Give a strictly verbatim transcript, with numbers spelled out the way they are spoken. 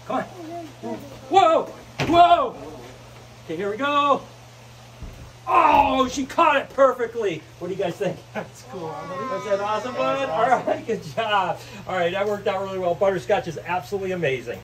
Come on. Whoa! Whoa! Okay, here we go. Oh, she caught it perfectly. What do you guys think? That's cool. Was that awesome, bud? Awesome. All right, good job. All right, that worked out really well. Butterscotch is absolutely amazing.